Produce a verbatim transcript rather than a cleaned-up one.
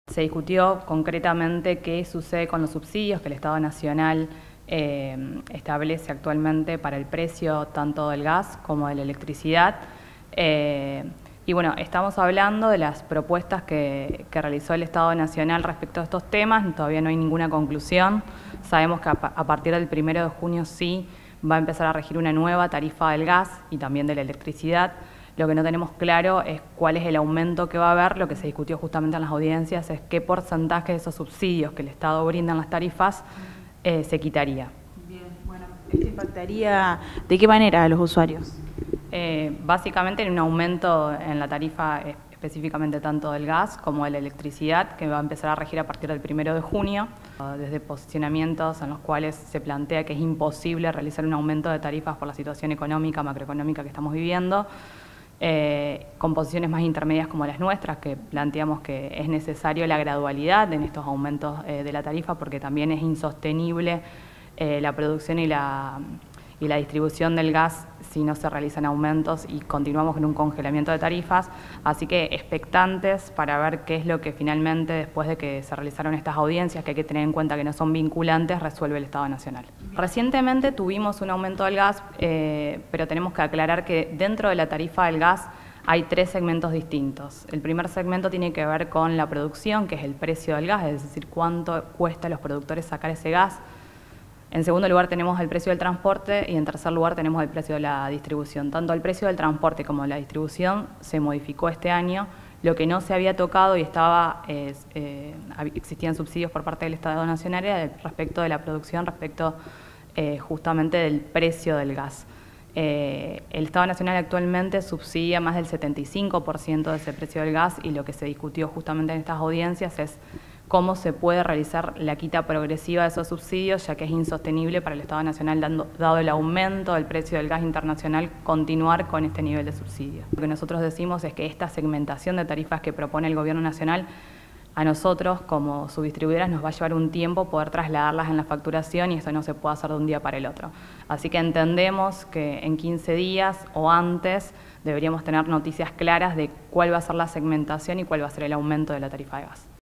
Se discutió concretamente qué sucede con los subsidios que el Estado Nacional eh, establece actualmente para el precio tanto del gas como de la electricidad. Eh, y bueno, estamos hablando de las propuestas que, que realizó el Estado Nacional respecto a estos temas. Todavía no hay ninguna conclusión. Sabemos que a, a partir del primero de junio sí va a empezar a regir una nueva tarifa del gas y también de la electricidad. Lo que no tenemos claro es cuál es el aumento que va a haber. Lo que se discutió justamente en las audiencias es qué porcentaje de esos subsidios que el Estado brinda en las tarifas eh, se quitaría. Bien, bueno, ¿esto impactaría de qué manera a los usuarios? Eh, básicamente en un aumento en la tarifa específicamente tanto del gas como de la electricidad, que va a empezar a regir a partir del primero de junio, desde posicionamientos en los cuales se plantea que es imposible realizar un aumento de tarifas por la situación económica, macroeconómica que estamos viviendo. Eh, con posiciones más intermedias como las nuestras, que planteamos que es necesario la gradualidad en estos aumentos eh, de la tarifa, porque también es insostenible eh, la producción y la, y la distribución del gas si no se realizan aumentos y continuamos con un congelamiento de tarifas. Así que expectantes para ver qué es lo que finalmente, después de que se realizaron estas audiencias, que hay que tener en cuenta que no son vinculantes, resuelve el Estado Nacional. Recientemente tuvimos un aumento del gas, eh, pero tenemos que aclarar que dentro de la tarifa del gas hay tres segmentos distintos. El primer segmento tiene que ver con la producción, que es el precio del gas, es decir, cuánto cuesta a los productores sacar ese gas. En segundo lugar tenemos el precio del transporte y en tercer lugar tenemos el precio de la distribución. Tanto el precio del transporte como la distribución se modificó este año. Lo que no se había tocado y estaba eh, eh, existían subsidios por parte del Estado Nacional era respecto de la producción, respecto eh, justamente del precio del gas. Eh, el Estado Nacional actualmente subsidia más del setenta y cinco por ciento de ese precio del gas y lo que se discutió justamente en estas audiencias es cómo se puede realizar la quita progresiva de esos subsidios, ya que es insostenible para el Estado Nacional, dando, dado el aumento del precio del gas internacional, continuar con este nivel de subsidio. Lo que nosotros decimos es que esta segmentación de tarifas que propone el Gobierno Nacional, a nosotros como subdistribuidoras nos va a llevar un tiempo poder trasladarlas en la facturación y eso no se puede hacer de un día para el otro. Así que entendemos que en quince días o antes deberíamos tener noticias claras de cuál va a ser la segmentación y cuál va a ser el aumento de la tarifa de gas.